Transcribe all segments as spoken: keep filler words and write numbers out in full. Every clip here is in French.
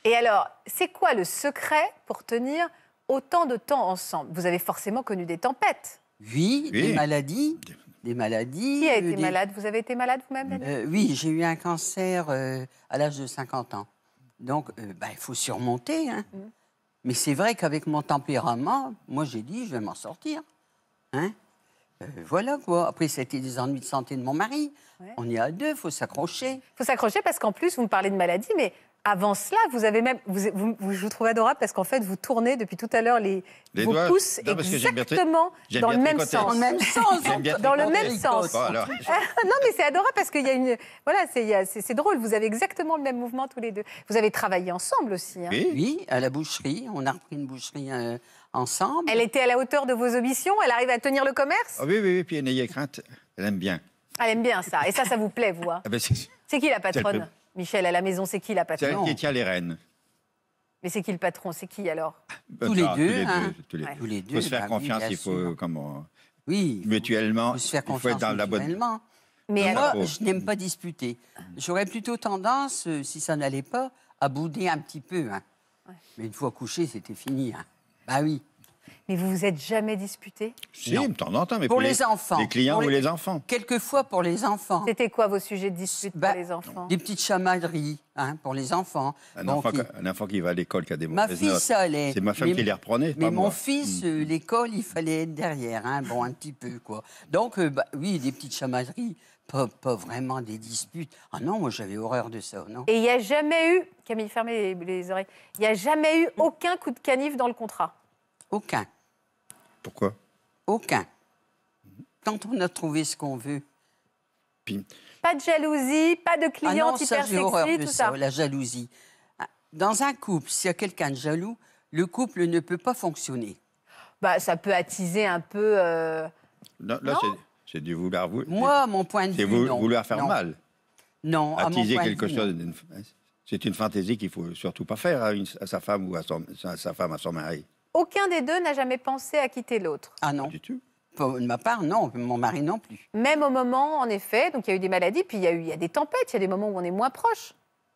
Et alors, c'est quoi le secret pour tenir autant de temps ensemble? Vous avez forcément connu des tempêtes. Oui, oui. des maladies. Des maladies. Qui a été des... malade? Vous avez été malade vous-même, Daniel? euh, Oui, j'ai eu un cancer euh, à l'âge de cinquante ans. Donc, euh, bah, il faut surmonter. Hein. Mm. Mais c'est vrai qu'avec mon tempérament, moi, j'ai dit, je vais m'en sortir. Hein? Euh, voilà, quoi. Après, c'était des ennuis de santé de mon mari. Ouais. On y est à deux, il faut s'accrocher. Il faut s'accrocher parce qu'en plus, vous me parlez de maladie, mais avant cela, vous avez même... Vous, vous, vous, je vous trouve adorable parce qu'en fait, vous tournez depuis tout à l'heure les, les vos doigts. pouces non, exactement dans le même sens. Dans le même sens. Dans le même sens. Bon, non, mais c'est adorable parce qu'il y a une... Voilà, c'est drôle. Vous avez exactement le même mouvement tous les deux. Vous avez travaillé ensemble aussi. Hein. Oui. oui, à la boucherie. On a repris une boucherie euh, ensemble. Elle était à la hauteur de vos ambitions? Elle arrive à tenir le commerce? oh, Oui, oui, oui. Puis n'ayez crainte, elle aime bien. Elle aime bien ça. Et ça, ça vous plaît, vous hein? ah ben c'est qui la patronne? Michel, à la maison, c'est qui la patronne? C'est elle qui tient les rênes. Mais c'est qui le patron? C'est qui alors? Tous les deux. Tous les deux. Il faut se faire confiance, il faut comment... Oui. Mutuellement, il faut se faire il faut être dans la bonne... Mais alors... moi, je n'aime pas disputer. J'aurais plutôt tendance, si ça n'allait pas, à bouder un petit peu. Hein. Ouais. Mais une fois couché, c'était fini. Hein. Bah oui. Mais vous vous êtes jamais disputé? Si, de temps en temps, mais pour, pour les, les enfants. Les clients pour ou les... les enfants. Quelquefois pour les enfants. C'était quoi vos sujets de dispute bah, pour les enfants? Des petites chamailleries hein, pour les enfants. Un, bon, enfant qui... un enfant qui va à l'école, qui a des ma mauvaises fille, notes. ça allait. C'est ma femme mais, qui les reprenait, Mais pas mon moi. fils, euh, l'école, il fallait être derrière. Hein, bon, un petit peu, quoi. Donc, euh, bah, oui, des petites chamailleries. Pas, pas vraiment des disputes. Ah non, moi, j'avais horreur de ça, non? Et il n'y a jamais eu... Camille, fermez les, les oreilles. Il n'y a jamais eu aucun coup de canif dans le contrat? Aucun. Pourquoi? Aucun. Quand on a trouvé ce qu'on veut. Puis... Pas de jalousie, pas de cliente ah hyper sexy, tout ça, ça. La jalousie. Dans un couple, s'il y a quelqu'un de jaloux, le couple ne peut pas fonctionner. Bah, ça peut attiser un peu... Euh... Non, là, c'est du vouloir... Vous... Moi, mon point de vue, vou non. vouloir faire non. mal. Non, attiser à mon quelque vue, chose... C'est une fantaisie qu'il ne faut surtout pas faire à, une, à sa femme ou à, son, à sa femme, à son mari. Aucun des deux n'a jamais pensé à quitter l'autre? Ah non. Pas du tout. Pour, de ma part, non. Mon mari non plus. Même au moment, en effet, donc il y a eu des maladies, puis il y a eu il y a des tempêtes, il y a des moments où on est moins proche.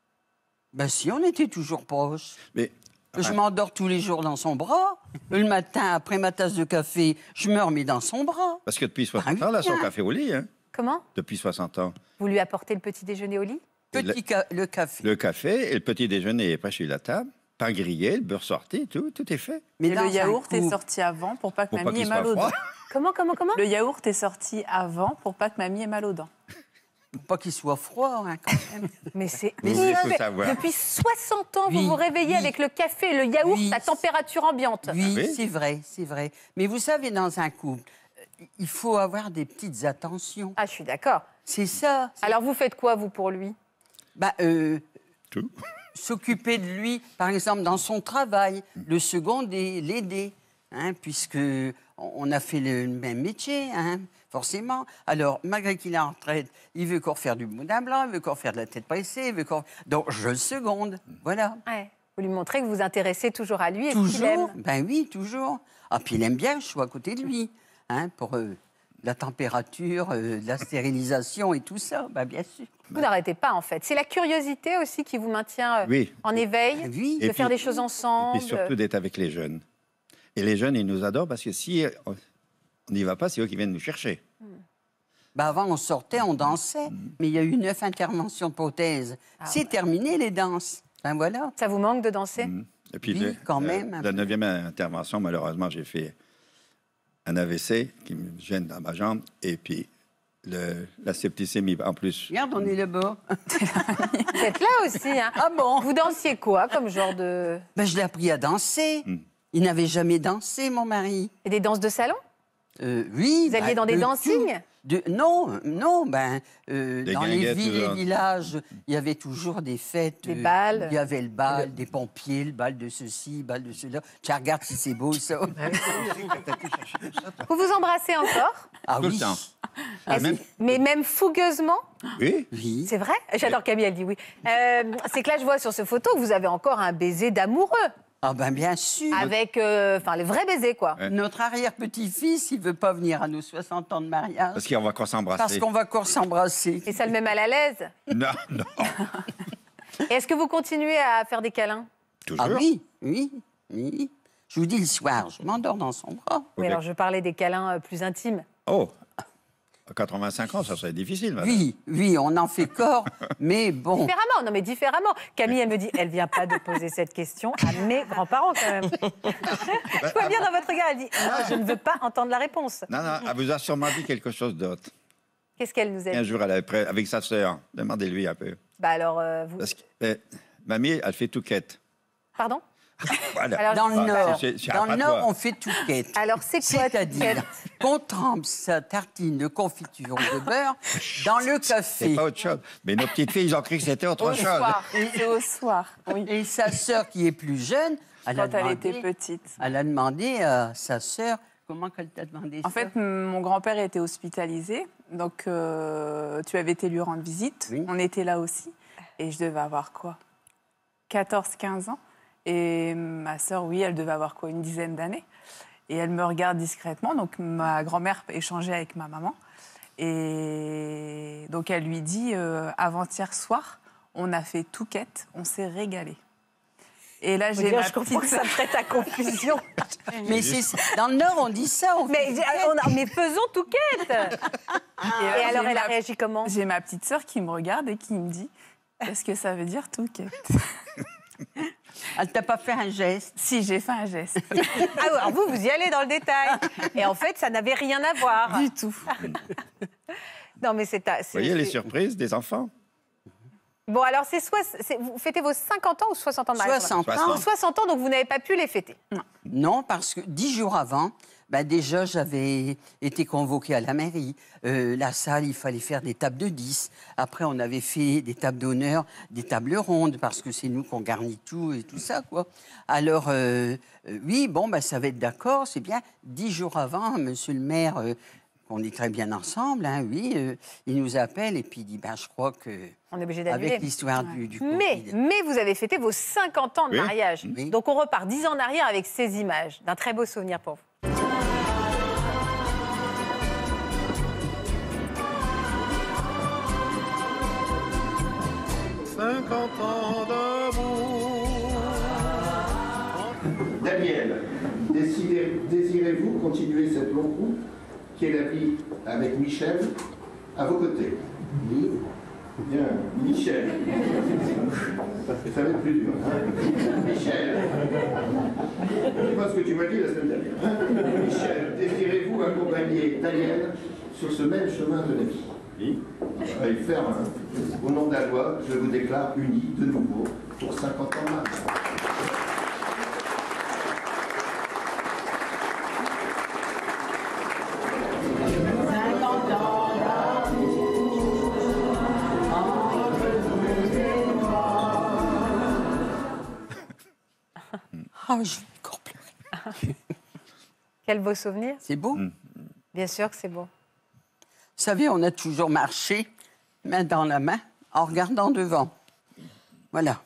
Ben si, on était toujours proches. Mais... Je m'endors tous les jours dans son bras. Le matin, après ma tasse de café, je me remets dans son bras. Parce que depuis soixante ans, là, son café au lit. Hein. Comment? Depuis soixante ans. Vous lui apportez le petit déjeuner au lit? Petit ca le café. Le café et le petit déjeuner est prêt sur la table. Pain grillé, le beurre sorti, tout, tout est fait. Mais le yaourt est sorti avant pour pas que pour mamie pas ait mal aux dents. Comment, comment, comment? Le yaourt est sorti avant pour pas que mamie ait mal aux dents. Pour pas qu'il soit froid, hein, quand même. Mais c'est... Depuis soixante ans, oui, vous vous réveillez oui. avec le café et le yaourt oui. à température ambiante. Oui, oui. c'est vrai, c'est vrai. Mais vous savez, dans un couple, il faut avoir des petites attentions. Ah, je suis d'accord. C'est ça. Alors, vous faites quoi, vous, pour lui? Bah, euh... Tout. S'occuper de lui, par exemple, dans son travail, le seconder, l'aider, hein, puisque on a fait le même métier, hein, forcément. Alors, malgré qu'il est en retraite, il veut encore faire du boudin blanc, il veut encore faire de la tête pressée, il veut encore... Donc, je le seconde, voilà. Ouais. Vous lui montrez que vous vous intéressez toujours à lui et toujours, qu'il aime. Ben oui, toujours. Ah, puis il aime bien que je sois à côté de lui, hein, pour euh, la température, euh, la stérilisation et tout ça, ben, bien sûr. Vous n'arrêtez pas, en fait. C'est la curiosité aussi qui vous maintient euh, oui. en éveil, oui. de et faire puis, des choses ensemble. Et puis surtout d'être avec les jeunes. Et les jeunes, ils nous adorent parce que si on n'y va pas, c'est eux qui viennent nous chercher. Ben avant, on sortait, on dansait, mmh. mais il y a eu neuf interventions de prothèses. Ah, c'est ouais. terminé, les danses. Ben voilà. Ça vous manque de danser? mmh. Et puis, oui, le, quand le, même. La neuvième intervention, malheureusement, j'ai fait un A V C qui me gêne dans ma jambe. Et puis, le, la septicémie, en plus. Regarde, on est là-bas. Vous êtes là aussi, hein? Ah bon? Vous dansiez quoi, comme genre de... Ben, je l'ai appris à danser. Mmh. Il n'avait jamais dansé, mon mari. Et des danses de salon? euh, Oui. Vous alliez ben, dans des dancings? De, non, non, ben, euh, dans les villes et dans... villages, il y avait toujours des fêtes. Des euh, balles. Il y avait le bal, le... des pompiers, le bal de ceci, le bal de cela. Tu regardes si c'est beau, ça. Vous vous embrassez encore? Ah Tout oui. le temps. Ah, même... Mais même fougueusement? Oui. Oui. C'est vrai? J'adore Camille, elle dit oui. Euh, c'est que là, je vois sur ce photo que vous avez encore un baiser d'amoureux. Ah ben bien sûr. Avec, euh, enfin, le vrai baiser, quoi. Ouais. Notre arrière-petit-fils, il veut pas venir à nos soixante ans de mariage. Parce qu'on va encore s'embrasser. Parce qu'on va encore s'embrasser. Et ça le met mal à l'aise? Non, non. Est-ce que vous continuez à faire des câlins? Toujours? Ah oui, oui, oui. Je vous dis, le soir, je m'endors dans son bras. Oui, alors je parlais des câlins euh, plus intimes. Oh, à quatre-vingt-cinq ans, ça serait difficile, madame. Oui, oui, on en fait corps, mais bon. Différemment, non mais différemment. Camille, elle me dit, elle vient pas de poser cette question à mes grands-parents quand même. Je vois bien dans votre regard, elle dit, non, je ne veux pas entendre la réponse. Non, non, elle vous a sûrement dit quelque chose d'autre. Qu'est-ce qu'elle nous a dit? Un jour, elle avait prêt avec sa sœur. Demandez-lui un peu. Bah alors, euh, vous... Parce que euh, mamie, elle fait tout quête. Pardon? Voilà. Alors, Dans le Ah, Nord, c'est- c'est dans le abattoir. Nord, on fait tout quête. Alors, c'est quoi C'est-à-dire quête? qu'on trempe sa tartine de confiture ou de beurre dans le C'est café. pas autre chose. Mais nos petites filles, ils ont cru que c'était autre Au chose. soir. C'est au soir, oui. Et sa sœur, qui est plus jeune, elle, a Quand elle demandé, était petite. elle a demandé à sa sœur, comment qu'elle t'a demandé En ça? fait, m- mon grand-père était hospitalisé, donc euh, tu avais été lui rendre visite. Oui. On était là aussi. Et je devais avoir quoi? quatorze quinze ans. Et ma sœur, oui, elle devait avoir quoi? Une dizaine d'années. Et elle me regarde discrètement. Donc ma grand-mère échangeait avec ma maman. Et donc elle lui dit, euh, avant-hier soir, on a fait tout quête, on s'est régalé. Et là, Faut j'ai dire, ma je comprends que petite ça prête à confusion. Mais c'est dans le Nord, on dit ça. On mais, fait on a- mais faisons tout quête. Et, Et alors, j'ai elle a ma- réagi comment? J'ai ma petite sœur qui me regarde et qui me dit, est-ce que ça veut dire tout quête? Elle t'a pas fait un geste. Si, j'ai fait un geste. Ah ouais, alors vous, vous y allez dans le détail. Et en fait, ça n'avait rien à voir. Du tout. Non, mais c'est... à- Vous c'est- voyez les c'est- surprises des enfants? Bon, alors, c'est soit, c'est- vous fêtez vos cinquante ans ou soixante ans de mariage? soixante ans. Ou soixante ans, donc vous n'avez pas pu les fêter. Non, parce que dix jours avant, ben déjà, j'avais été convoquée à la mairie. Euh, la salle, il fallait faire des tables de dix. Après, on avait fait des tables d'honneur, des tables rondes, parce que c'est nous qu'on garnit tout et tout ça, quoi. Alors, euh, euh, oui, bon, ben, ça va être d'accord, c'est bien. Dix jours avant, monsieur le maire, euh, on est très bien ensemble, hein, oui, euh, il nous appelle et puis il dit, ben, je crois que... On est obligé d'annuler. Avec l'histoire du, du Mais, Covid. mais vous avez fêté vos cinquante ans de Oui. mariage. Oui. Donc on repart dix ans en arrière avec ces images d'un très beau souvenir pour vous. cinquante ans d'amour. Daniel, décidez- désirez-vous continuer cette longue route qui est la vie avec Michel à vos côtés? Oui. Bien, Michel. Ça va être plus dur. Hein? Michel. C'est pas ce que tu m'as dit la semaine dernière. Hein? Michel, désirez-vous accompagner Daniel sur ce même chemin de la vie? Oui. On va y faire. Hein. Au nom de la loi, je vous déclare unis de nouveau pour cinquante ans de mariage. Ah, je vais encore pleurer. Quel beau souvenir. C'est beau. Bien sûr que c'est beau. Vous savez, on a toujours marché, main dans la main, en regardant devant. Voilà.